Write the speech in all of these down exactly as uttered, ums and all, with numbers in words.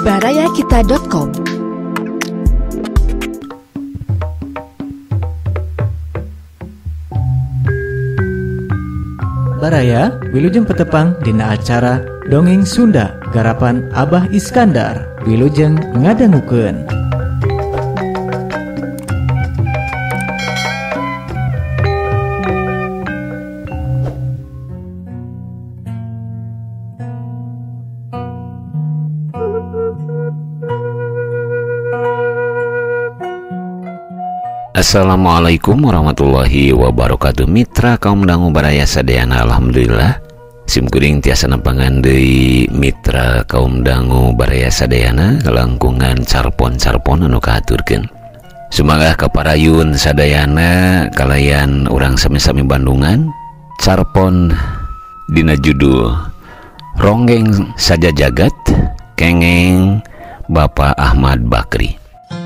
barayakita dot com. Baraya wilujeng petepang dina acara Dongeng Sunda garapan Abah Iskandar. Wilujeng ngadangukeun. Assalamualaikum warahmatullahi wabarakatuh. Mitra kaum dangu baraya sadayana, alhamdulillah simkuring tiasa nempangan deui mitra kaum dangu baraya sadayana kalangkungan carpon-carpon anu kaaturkeun. Sumangga kaparayun sadayana kalayan urang sami-sami Bandungan carpon dina judul Ronggeng Saja Jagat kengeng Bapak Ahmad Bakri.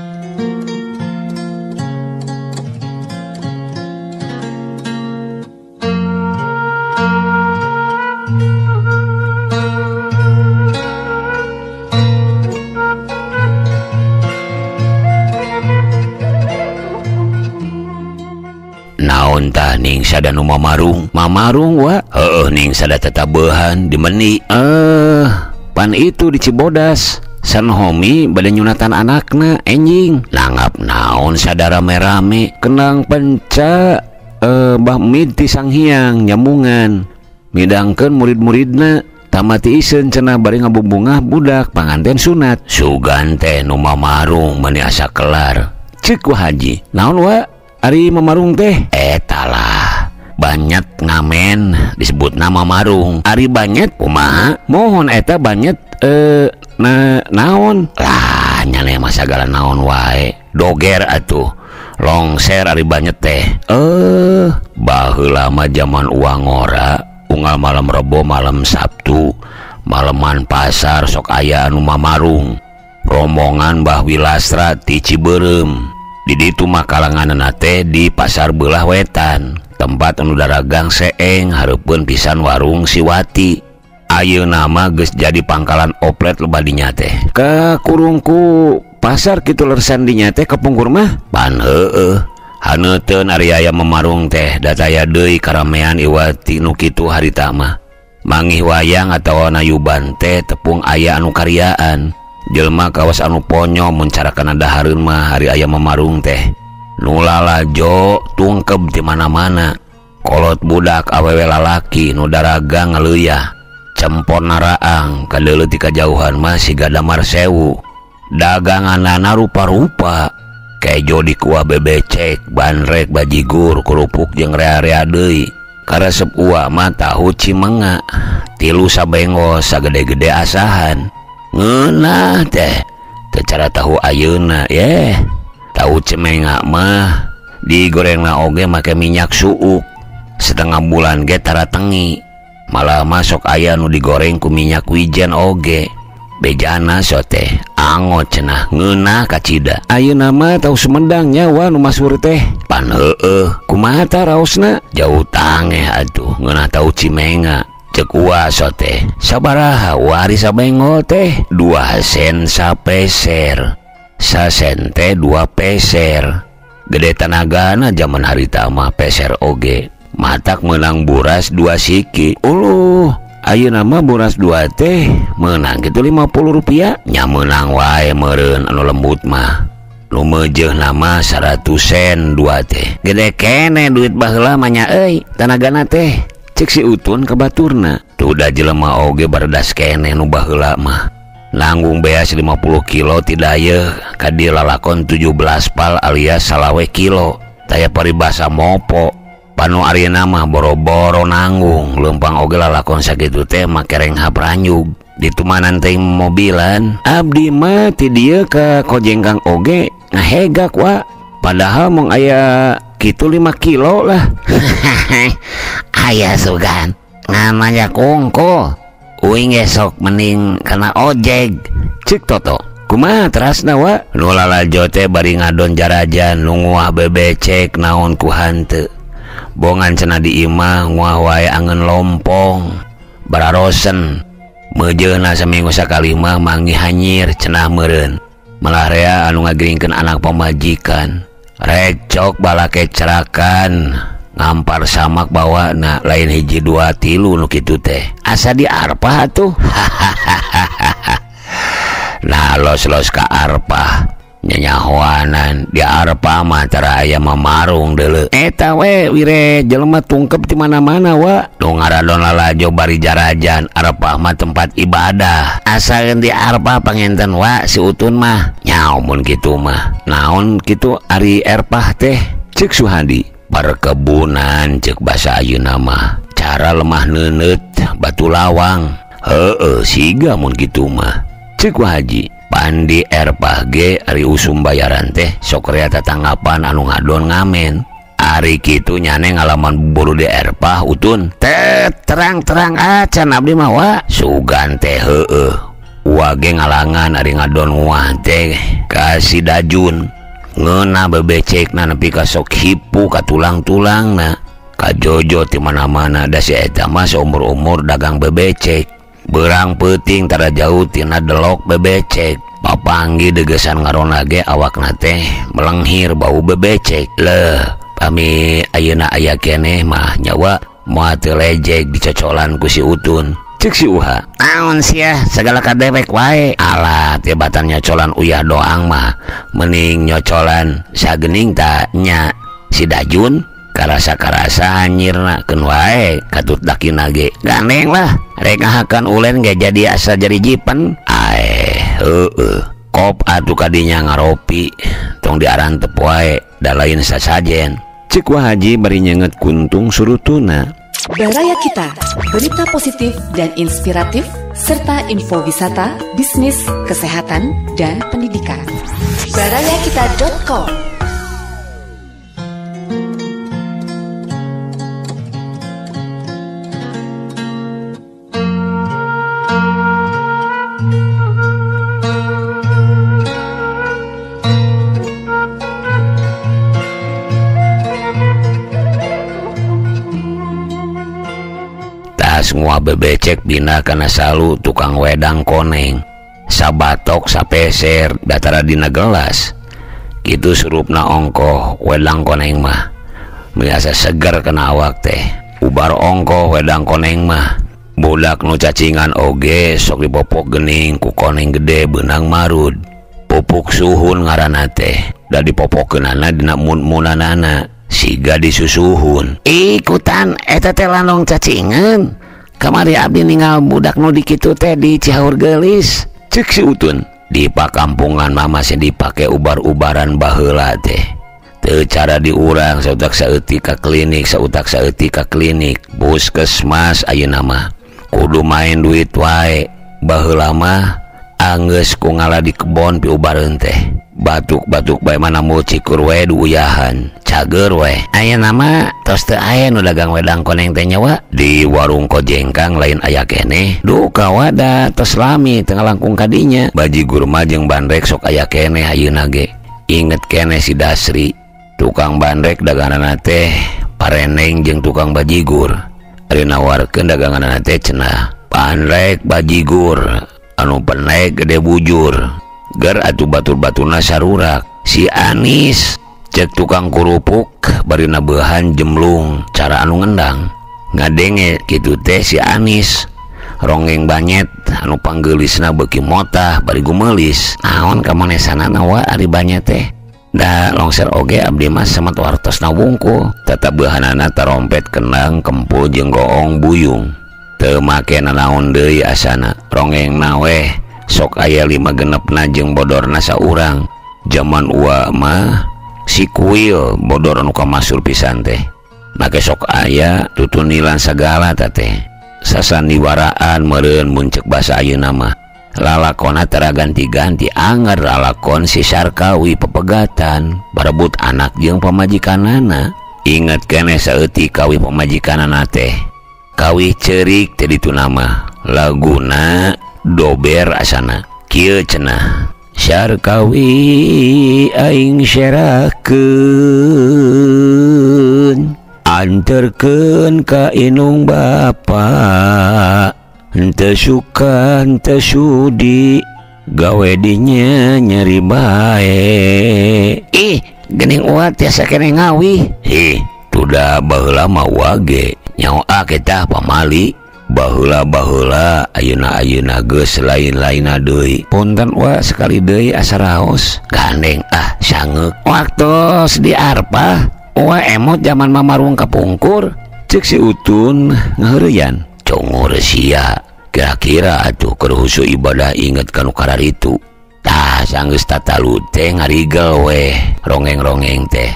Naon tah ning sada nu mamarung mamarung wa heueuh ning sada tetabehan di meni eh pan itu di Cibodas san homi bade nyunatan anakna enjing langap naon sada rame-rame kenang penca eh Mbah Mid ti Sanghyang nyamungan midangkeun murid-muridna tamati iseun cenah bari ngabubungah budak panganten sunat sugan teh nu mamarung meuni asa kelar ceuk ku haji naon wa ari mamarung teh etalah banyet ngamen disebut nama marung ari banyet kumaha mohon eta banyet eh na naon lah nyane mah sagala naon wae doger atuh longser ari banyet teh eh baheula mah zaman uang ora unggal malam Rebo malam Sabtu maleman pasar sok aya anu mamarung rombongan Mbah Wilastra ti Ciberem. Di ditu mah kalanganna teh di pasar belah wetan tempat anu daragang seeng hareupeun pisan warung Siwati. Ayeuna mah geus jadi pangkalan oplet loba dinya teh ka kurungku pasar kitu lersan dinya teh kepungkur mah pan heueuh haneuteun ari aya memarung teh dataya deui karamean Iwati nu kitu harita mah mangih wayang atawa nayuban teh tepung aya anu karyaan jelma kawas anu ponyo mencarakan dahareun mah hari aya memarung teh nu lalajo tungkeb di mana-mana kolot budak awewe lalaki nu daragang ngaleuyah cempon naraang kadeuleut ti kajauhan mah siga damar sewu daganganana rupa-rupa kejo di kuah bebecek banrek bajigur kerupuk jeung rea-rea deui karesep uwa mah tahu cimenga tilu sabengos sagede-gede asahan ngeunah teh tecara tahu ayeuna ye tahu cemenga mah digorengna oge make minyak suuk setengah bulan ge tara tengi malah masuk aya nu digoreng ku minyak wijen oge bejana sote angot cenah ngeunah kacida ayeuna mah tahu Sumedang nyawa nu masur teh pan heueuh kumaha tah raosna jauh tangeh atuh ngeunah tahu cimenga cek uwa sote sabaraha wari sabengol teh dua sen sapeser sasen teh dua peser gede tanagana zaman harita mah peser oge matak menang buras dua siki uluh ayeuna mah buras dua teh menang gitu lima puluh rupiah nya menang wae meureun anu lembut mah nu meujeuh nama seratus sen dua teh gede kene duit baheula mah nya euy tanagana teh cek si Utun ke baturna tuh udah jelema oge baredas kene nu baheula mah nanggung beas lima puluh kilo tidak ye kadi lalakon tujuh belas pal alias salawe kilo taya paribasa mopo panu arina mah boro-boro nanggung lempang oge lalakon sakitu teh make reng hapranyug ditumanan teh mobilan abdi mah ti dieu ka kojengkang oge ngahegak wa padahal mong aya kitu lima kilo lah aya sugan namanya kongko uing esok mending kena ojek cik toto kumaha terasna wa nu lalajo teh bari ngadon jarajan nu nguah bebecek naon ku hanteu bongan cenah di imah nguah wae angeun lompong bararosen Mejeuna seminggu sakali mah manggih hanyir cenah meureun. Malah rea anu ngagiringkeun anak pamajikan. Recok balake cerakan. Ngampar samak bawa na lain hiji dua tilu nu kitu teh. Asa di arpah atuh. Nah los-los ka arpah. Nyanyahoanan di arpa mah tara aya mamarung deuleu eta we wire jelema tungkep di mana-mana wa nu ngaradon lalajo bari jarajan arpa mah tempat ibadah asalkeun di arpa pangenten wa si utun mah nyaho mun kitu mah naon kitu ari erpah teh ceuk Suhadi perkebunan ceuk basa ayeuna mah cara lemah neuneut batu lawang heueuh siga mun kitu mah ceuk Haji Pandi erpah ge ari usum bayaran teh sok rea tatanggapan anu ngadon ngamen ari kitu nyane ngalaman buru di erpah utun teh terang-terang acan abdi mah wa sugan teh heueuh wa ge ngalangan ari ngadon wah teh ka si Dajun ngeuna bebecekna nepi ka sok hipu ka tulang-tulangna ka Jojo ti mana-mana da si eta mah seumur-umur dagang bebecek berang peuting tara jauh tina delok bebecek papanggi degesan ngarona ge awakna teh melenghir bau bebecek leh pami ayeuna aya keneh mah nyawa moal teu lejek dicocolan ku si utun ceuk si Uha naon sia segala kadewek wae alah tibatan nyocolan uyah doang mah mending nyocolan sagening ta nya si Dajun karasa-karasa hanyirna keun wae katut dakina ge gandeng lah rek ngahakan ulen ge jadi asa jari jipen ae heueuh kop atuh kadinya ngaropi tong diarantep wae da lain sasajen ceuk Haji bari nyenget kuntung surutuna. Baraya Kita, berita positif dan inspiratif serta info wisata, bisnis, kesehatan dan pendidikan. baraya kita dot com. Semua bebecek bina kana salu tukang wedang koneng sabatok sapeser datara dina gelas kitu surupna ongkoh wedang koneng mah biasa seger kena awak teh ubar ongkoh wedang koneng mah budak nu cacingan oge sok dipopok gening ku koneng gede benang marud pupuk suhun ngaranna teh da dipopokkeunana dina mun-munanana siga disusuhun ikutan eta teh lanong cacingan kamari abdi ninggal budak nu dikitu teh di Cihaur Geulis ceuk si Utun di pakampungan mah masih dipake ubar-ubaran baheula teh teu cara diurang sautak saeutik ka klinik sautak saeutik ka klinik puskesmas ayeuna mah kudu main duit wae baheula mah anggeus ku ngala di kebon pi ubareun teh batuk-batuk bae mana mu cikur we duuyahan cager we ayeuna mah tos teu aya nu dagang wedang koneng teh nyawa di warung Kojengkang lain aya keneh duh kawada tos lami teu ngalangkung kadinya bajigur mah jeung bandrek sok aya keneh ayeuna ge inget keneh si Dasri tukang bandrek daganganna teh pareneng jeung tukang bajigur ari nawarkeun daganganna teh cenah bandrek bajigur anu penek gede bujur ger atuh batur-baturna sarurak si Anis cek tukang kurupuk bari nabehan jemlung cara anu ngendang ngadenge kitu teh si Anis rongeng banyet anu panggeulisna beuki motah bari gumelis naon kamanesanana wa ari banyet teh da longser oge abdi mah samat wartosna wungkul tetep behanana tarompet kenang kempul jeung goong buyung teu make nanaon deui asana rongeng nawe sok aya lima genepna jeung bodorna saurang zaman ua mah si kuil bodor anu kamasur pisan teh make sok aya tutunilan sagala teh sasandiwaraan meureun mun ceuk basa ayeuna mah lalakonna tara ganti-ganti anger lalakon si Sarkawi pepegatan barebut anak jeung pamajikanana inget keneh saeutik kawi pamajikanana teh kawi ceurik teh ditu nama laguna dober asana kieu cenah Sarkawi aing syarakeun anterkeun ka inung bapa henteu suka henteu sudi gawe dinya nyeri bae. Ih, geuning uat tiasa keneh ngawi. Ih, tuda baheula mah wage nyawa kita pamali. Baheula-baheula ayeuna-ayeuna geus lain-lainna deui. Punten wa sekali deui asa raos. Gandeng ah sangeuk. Waktos di arpa wa emot zaman mamarung kapungkur. Cek si Utun ngaheureuyan. Congur sia. Kira-kira atuh keur husu ibadah inget kanu kararitu. Tah sanggeus tatalu teh ngarigel weh. Rongeng-rongeng teh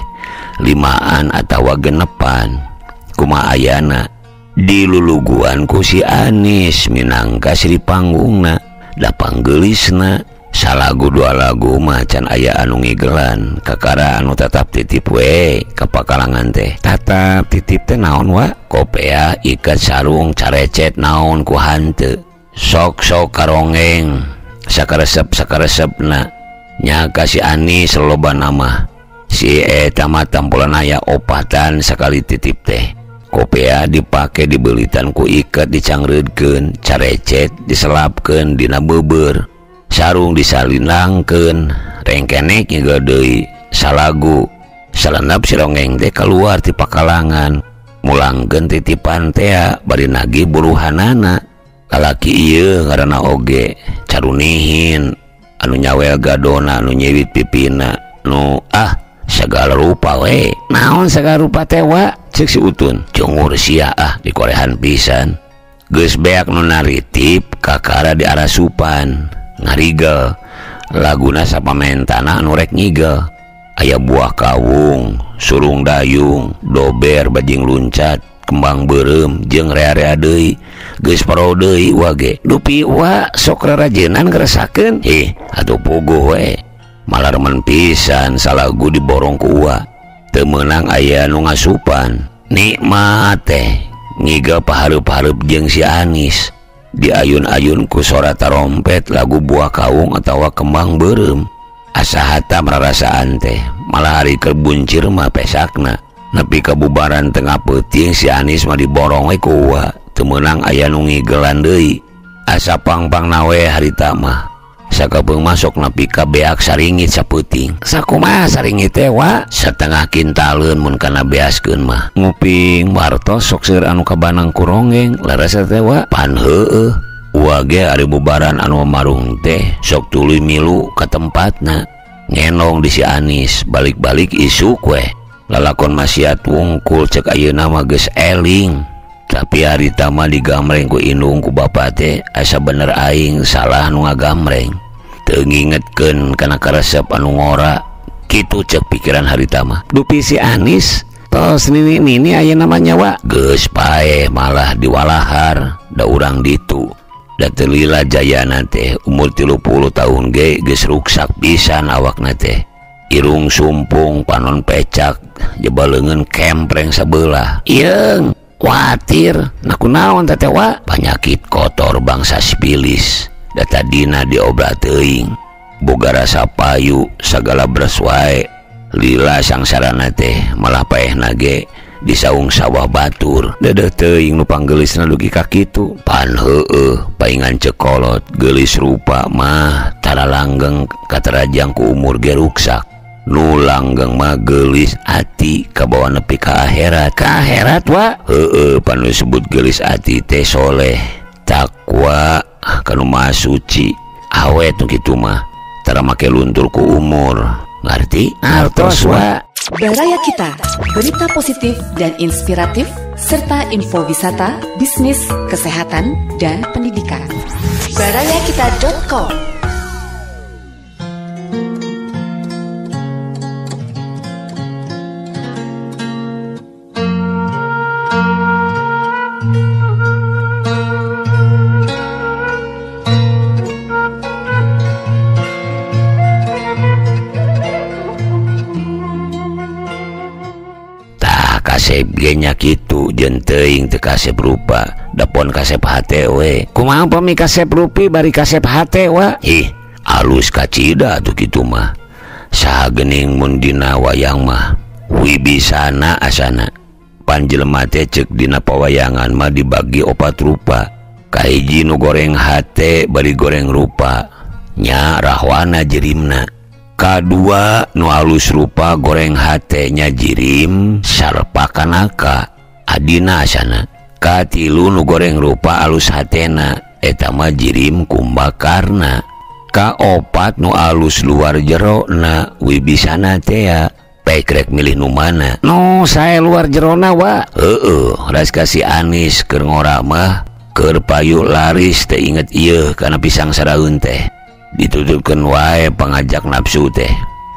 limaan atawa genepan. Kumaha ayana di luluguan ku si Anis minangka si di panggungna da panggelisna salagu dua lagu macan aya anu ngigelan kakara anu tatap titip we kapakalangan teh. Tatap titip teh naon wa? Kopea ikat sarung carecet naon ku hanteu sok-sok karongeng sakaresep sakaresepna nya ka si Anis loba nama si eta mah tampolan aya opatan sakali titip teh. Kopea dipake dibelitan ku ikat dicangreudkeun carecet diselapkeun dina beubeur sarung disalinangkeun rengkenek nyeugeuh deui salagu salenap si rongeng teh kaluar ti pakalangan mulangkeun titipan teh bari nagih buruhanana. Kalaki ieu ngaranna oge carunihin anu nyawel gadona anu nyewit pipina nu ah segala rupa we. Naon segala rupa teh wa? Cek si Utun. Congur sia ah dikorehan pisan. Geus beak nu naritip kakara di arah supan ngarigel laguna sapamentana anu rek nyigel. Aya buah kawung, surung dayung, dober bajing luncat, kembang beureum jeung rea-rea deui. Geus paro deui wage. Dupi wa sok rarajenan ngerasakeun. Heh, atuh puguh we. Malah remen pisan salagu diborong ku uwa. Teu meunang aya nu ngasupan. Nikmat teh ngigel pahareup-hareup jeung si Anis. Diayun-ayun ku sora tarompet lagu buah kawung atawa kembang beureum. Asa hatam rarasaan teh. Malah hari keur buncir mah pesakna. Nepi kabubaran tengah peuting si Anis mah diborong we ku uwa. Teu meunang aya nu ngigelan deui. Asa pang-pangna we harita mah. Sakabeung masuk nepi ka beak saringit sapeuting. Sakumaha saringit teh wa? Setengah kintaleun mun kana beaskeun mah. Nguping wartos sok seueur anu kabanang ku rongeng laras teh wa pan heueuh. Uage ari bubaran anu marung teh sok tuluy milu ka tempatna. Ngenong di si Anis balik-balik isuk we. Lalakon maksiat wungkul cek ayeuna mah geus eling. Tapi harita mah digamreng ku indung ku bapa teh asa bener aing salah nu ngagamreng. Teu ngingetkeun kana karesep anu ngora. Kitu cek pikiran harita mah. Dupi si Anis tos nini-nini aya namanya wa. Geus paeh malah diwalahar da urang ditu. Da teu lila jayana teh umur tilu puluh tahun ge geus ruksak pisan awakna teh. Irung sumpung panon pecak jebaleungeun kempreng sabelah. Ieung khawatir naku naon teh wa? Panyakit kotor bangsa sipilis. Data dina diobrat teuing. Boga rasa payu sagala beres wae. Lila sangsarana teh malah paehna ge disaung sawah batur. Dedeh teuing nu panggelisna dugi ka kitu. Pan heueuh paingan cekolot geulis rupa mah tara langgeng katerajang ku umur ge ruksak. Nu langgeng mah geulis ati kabawa nepi ka akhirat. Ka akhirat wa? Heueuh panu disebut geulis ati teh soleh, takwa, kanu maha suci. Awet nu kitu mah tara make luntur ku umur. Ngarti? Artos wa. Baraya Kita, berita positif dan inspiratif serta info wisata, bisnis, kesehatan, dan pendidikan. baraya kita dot com. Kasep genya kitu jeung teuing teu kasep rupa dapon kasep hate we. Kumaha pami kasep rupi bari kasep hate wa? Ih, alus kacida atuh kitu mah. Saha geuning mun dina wayang mah wibisana asana. Panjelema teh ceuk dina pawayangan mah dibagi opat rupa. Kahiji nu goreng hate bari goreng rupa nya rahwana jirimna. Kadua nu alus rupa goreng hate nya jirim sarpa kanaka adina asana. Katilu nu goreng rupa alus hatena eta mah jirim kumbakarna. Kaopat nu alus luar jero na wibisana tea pekrek milih nu mana. No saya luar jerona wa. Heeh, ras kasih Anis keur ngora mah keur payu laris teh inget ieu kana pisang saraeun teh. Ditutupkeun wae pangajak nafsu teh.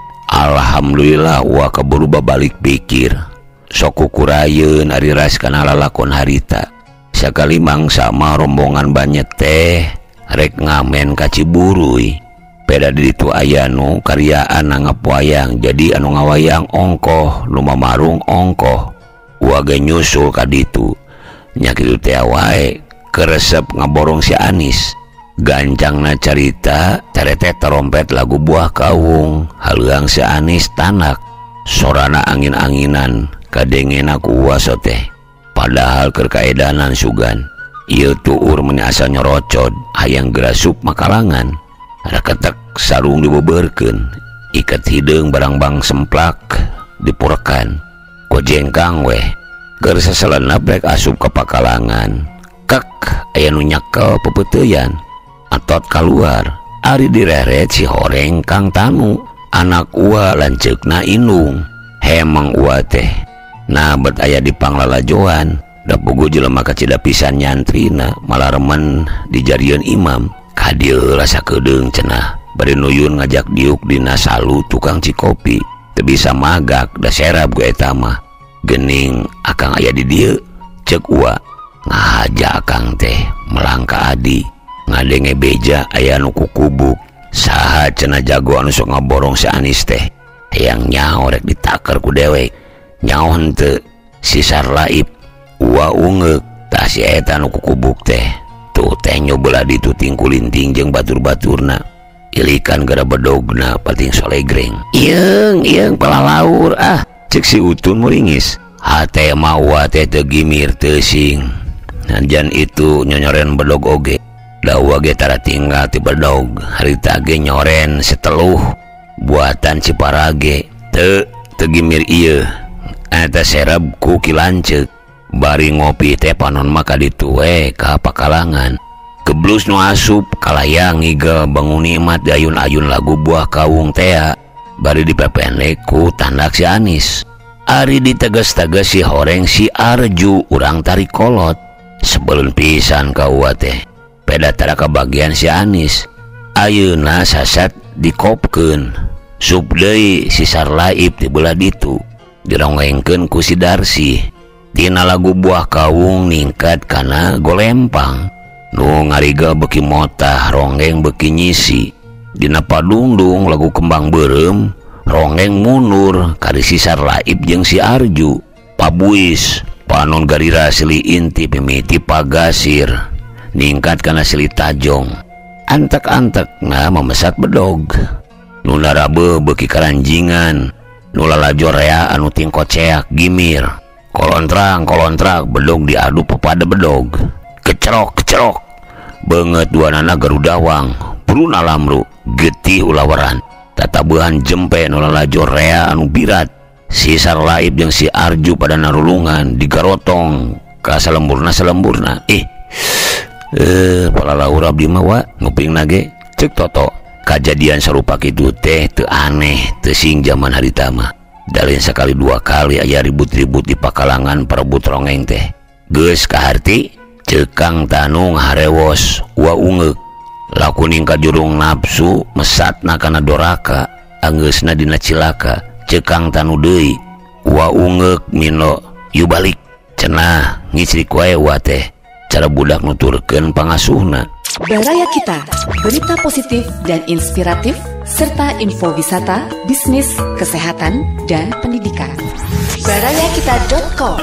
Alhamdulillah wa keburu babalik pikir. Sok kukurayeun ari ras kana lalakon harita. Sakali mangsa mah rombongan banyak teh rek ngamen ka Ciburuy. Peda di ditu aya nu karyaan nanggap wayang, jadi anu ngawayang ongkoh, nu mamarung ongkoh. Uage nyusul ka ditu. Nya kitu teh wae keresep ngaborong si Anis. Gancangna carita terete terompet lagu Buah Kawung, haleuang si Anis tanak. Sorana angin-anginan kadengena ku uwaso teh. Padahal keur kaedanan sugan. Ieu tuur meni asa nyorocod hayang gerasup makalangan. Raketek sarung dibeberkeun, ikat hideung barang bang semplak dipurekan. Ku jengkang weh keur sasalena brek asup ka pakalangan. Kek aya nu nyakel pepeuteyan atot kaluar. Ari direret si horeng Kang Tanu, anak ua lanceukna Inung. Hemang ua teh nah bet aya di panglalajoan. Da puguh jelema kacida pisan nyantrina malah remen dijarieun imam. Kadieu rasa kedeung cenah bari nuyun ngajak diuk dina salu tukang cikopi. Teu bisa magak da serab ku eta mah. Geuning akang aya di dieu ceuk ua. Ngahaja akang teh melangka adi ngadenge beja aya nu kukubuk. Saha cenah jago anu sok ngaborong si Anis teh. Hayang nyaho rek ditaker ku dewek. Nyaho henteu si Sarlaip. Ua ungeuk tah si eta nu kukubuk teh. Tuh teh nyobelah ditu tingkulinting jeung batur-baturna. Ilikan gara bedogna pating solegreng. Ieung ieung palalaur ah cek si Utun muringis. Hate mah ua teh teu gimir teuing. Anjan itu nyonyoren bedog oge. Da ua ge tara tinggal ti bedog. Harita ge nyoren seteluh buatan Ciparage. Teu teu gimir ieu. Eta serab ku kilanceuk. Bari ngopi teh panon maka ditu we ka pakalangan. Keblus nu asup kalayang ngigel bangun nikmat di ayun-ayun lagu Buah Kawung teh. Bari dipependek ku tandak si Anis. Ari diteges-teges si horeng si Arju urang tarik kolot. Sebelum pisan ka ua teh. Peda tara kabagian si Anis. Ayeuna sasat dikopkeun. Sup deui si Sarlaip di belah ditu. Dirongengkeun ku si Darsi. Tina lagu Buah Kawung ningkat kana golempang. Nu ngariga beki motah ronggeng beki nyisi. Dina padungdung lagu Kembang Beureum ronggeng mundur kari si Sarlaip jeung si Arju. Pabuis panon garira sili inti pimiti pagasir ningkat kana sili tajong. Antek-antek na memesat bedog. Nu narabe beki karanjingan. Nu lalajo rea anu tingkot ceak gimir. Kolontrang kolontrang bedog diadu pepada bedog. Kecerok kecerok banget dua nana garudawang puruna lamru getih ulawaran. Tatabuhan jempe nu lalajo rea anu birat. Si Sarlaip jeung si Arju pada narulungan digarotong ka salemburna salemburna. Eh eh palalaur abdi mah wa nguping nage cek Toto. Kajadian sarupa kitu teh teu aneh teu sing zaman harita mah. Dalin sekali dua kali aya ribut-ribut di pakalangan perebut rongeng teh. Geus kaharti ceuk Kang Tanu ngaharewos ua ungeuk. Lakuning ka jurung nafsu mesatna kana doraka anggeusna dina cilaka. Ceuk Kang Tanu deui ua ungeuk mino yu balik cenah ngicrik wae ua teh cara budak nuturkeun pangasuhna. Baraya Kita, berita positif dan inspiratif, serta info wisata, bisnis, kesehatan, dan pendidikan. baraya kita dot com.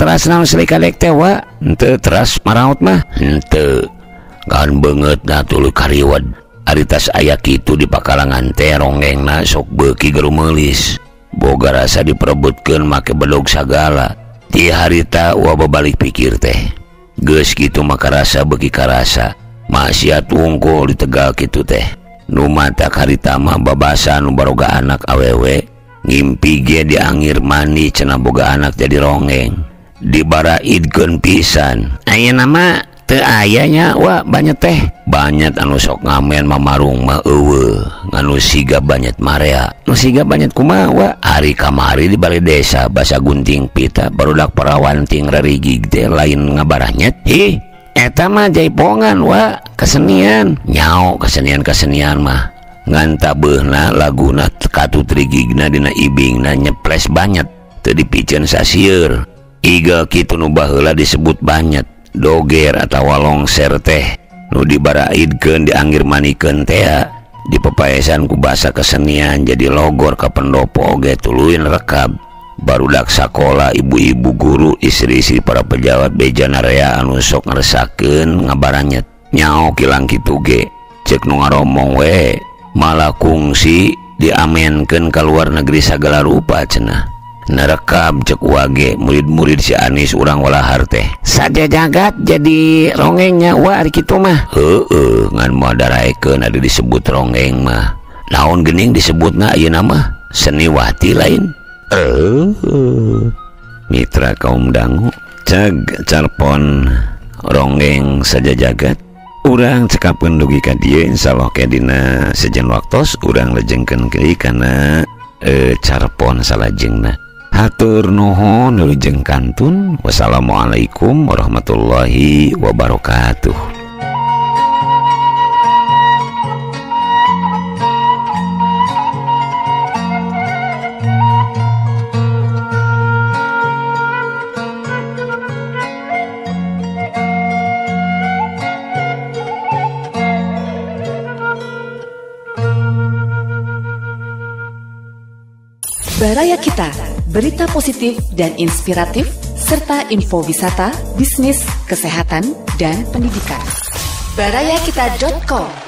teras naon selika dek teh wa henteu teras maraot mah henteu kan beungeut na tuluy kariwad ari tas aya kitu di pakalangan teh ronggengna sok beuki geru meulis boga rasa diperebutkeun make bedog sagala ti harita wa babalik pikir teh geus kitu maka rasa beuki karasa maksiat wungkul ditegal kitu teh nu mata harita mah babasa nu baroga anak awewe ngimpi ge diangir mani cenah boga anak jadi ronggeng dibaraidkeun pisan ayeuna mah teu ayanya wa banyak teh banyak anu sok ngamen mamarung mah eueuh nganu siga banyak marea nu siga banyak kumaha wa hari kamari di balai desa basa gunting pita barudak perawan ting rarigig teh lain ngabaranyet ih eta mah jaipongan wa kesenian nyao kesenian-kesenian mah ngan tabeuna laguna katut rigigna dina ibingna nyeples banyak teu dipikeun sasieur iga kitu nu baheula disebut banyak doger atawa longser teh nu dibaraidkeun dianggir manikeun teh di pepaesan ku basa kesenian jadi logor ka pendopo oge tuluy rekab barudak sakola ibu-ibu guru istri-istri para pejabat beja narea anu sok ngresakeun ngabaranyet nyao kilang kitu ge ceuk nu ngaromong we malah kungsi diamenkeun ka luar negeri sagala rupa cenah nerekab cek wage murid-murid si Anis urang walahar teh saja jagat jadi ronggengnya wa ari kitu mah heueuh ngan moal daraekeun ade disebut ronggeng mah naon geuning disebutna ayeuna mah seniwati lain eh mitra kaum dangu ceg carpon ronggeng saja jagat urang cekapkeun dugi ka dieu insyaallah ke dina sejen waktos urang lejengkeun keui kana e, carpon salajengna hatur nuhun wilujeng kantun wassalamualaikum warahmatullahi wabarakatuh. Baraya Kita, berita positif dan inspiratif, serta info wisata, bisnis, kesehatan, dan pendidikan. baraya kita dot com